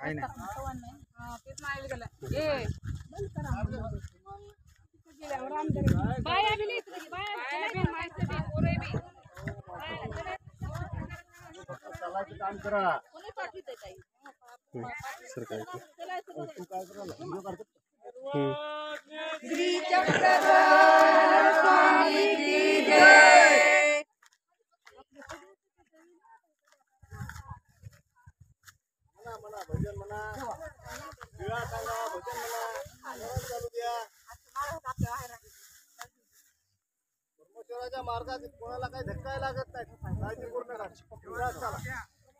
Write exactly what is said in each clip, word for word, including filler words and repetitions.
काय नाही हा, तेच नाही गेलं. ए, बंद करा. गेल्यावर आमच्या बाया बी नाही इकडे, बाया बी माणसं बी, पोरं बी. चालायचं काम करा. कोणी पाठवतंय ताई? सर काय तू काय करा व्हिडिओ काढतो. श्री चक्रधर स्वामी की जय. म्हणा म्हणा भजन म्हणा, विळा सांगा, भजन म्हणा, आवाज चालू द्या. परमेश्वराच्या मार्गात कोणाला काही धक्का लागत नाही. काळजी करू नका. विळात चला.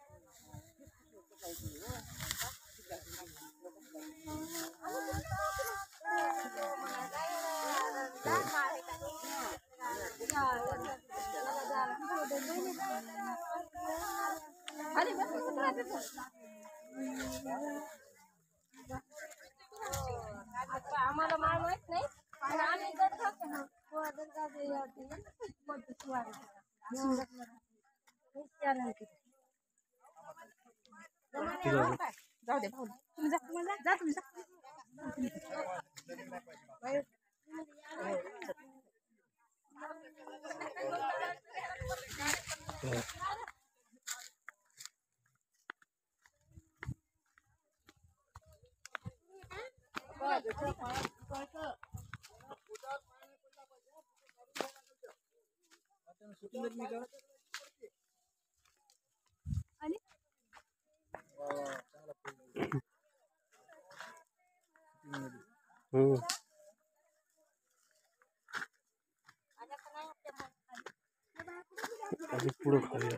आम्हाला माळ माहित नाही पण आम्ही जर खातो ना जाऊ दे भाऊ तुम्ही जा जा तुम्ही जा. हम्म पुढं खाली